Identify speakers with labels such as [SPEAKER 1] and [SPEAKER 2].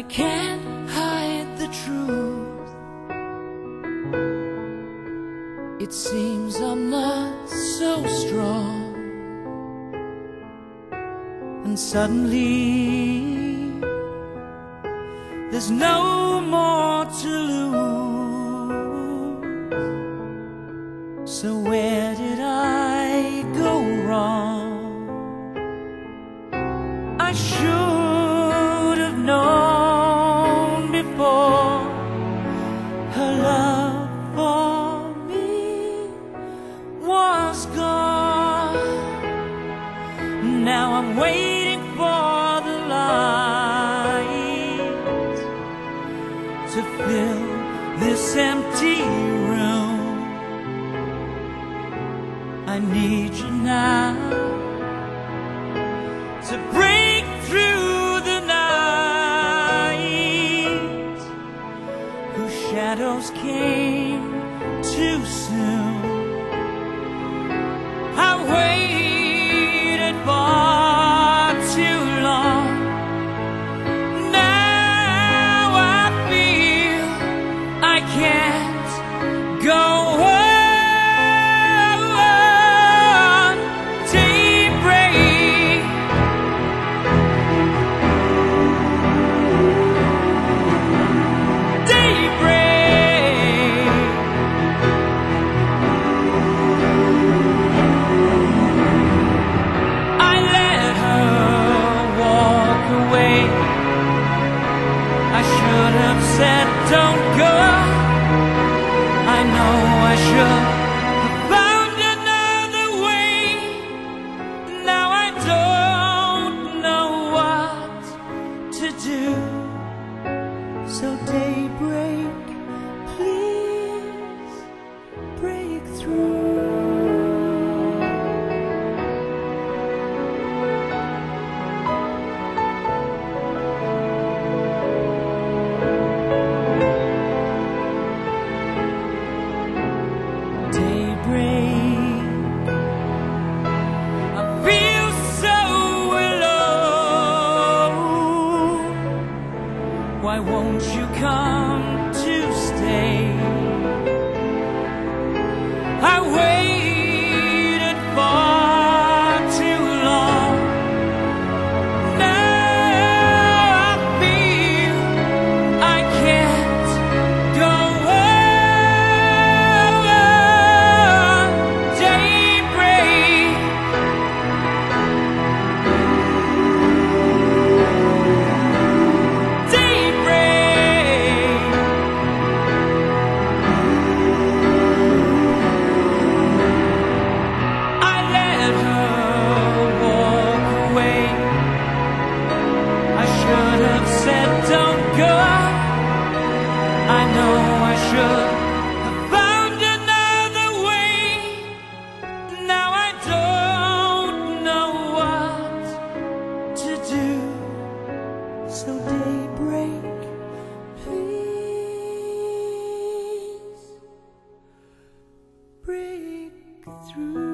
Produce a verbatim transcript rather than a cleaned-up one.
[SPEAKER 1] I can't hide the truth. It seems I'm not so strong, and suddenly there's no more to lose. So where did I go wrong? I should have known before her love for me was gone. Now I'm waiting for the light to fill this empty room. I need you now to break through the night, whose shadows came too soon. I waited far too long. Now I feel I can't go on. Daybreak, daybreak, I let her walk away. I should have said don't go. I know I should have found another way. Now I don't know what to do. So daybreak, please break through. Daybreak, I feel so alone. Why won't you come to stay? I waited far too long. Now I feel I can't go on. Daybreak, daybreak, I let her walk away. I should have said don't go. I know I should have found another way. Now I don't know what to do. So daybreak, please break through.